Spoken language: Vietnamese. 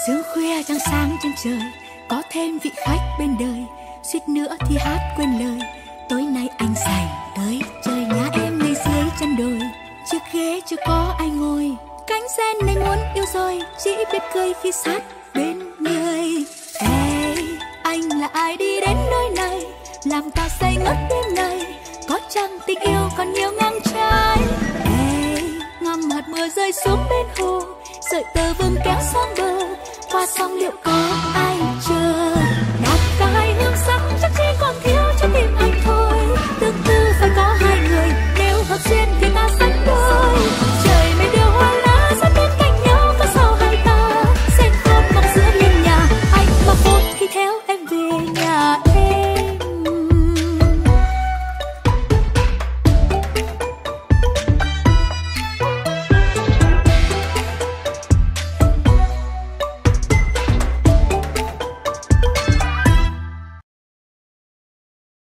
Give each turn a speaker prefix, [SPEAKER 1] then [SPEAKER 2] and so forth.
[SPEAKER 1] Sương khuya trăng sáng trên trời, có thêm vị khách bên đời. Suýt nữa thì hát quên lời, tối nay anh dành tới chơi nhà em ngay dưới chân đồi. Chiếc ghế chưa có ai ngồi, cánh sen này muốn yêu rồi, chỉ biết cười khi sát bên người. Ê, anh là ai đi đến nơi này, làm ta say ngất đêm này. Có chăng tình yêu còn nhiều ngang trái. Ê, ngắm hạt mưa rơi xuống bên hồ, sợi tơ vương kéo sang bờ. Qua sông liệu có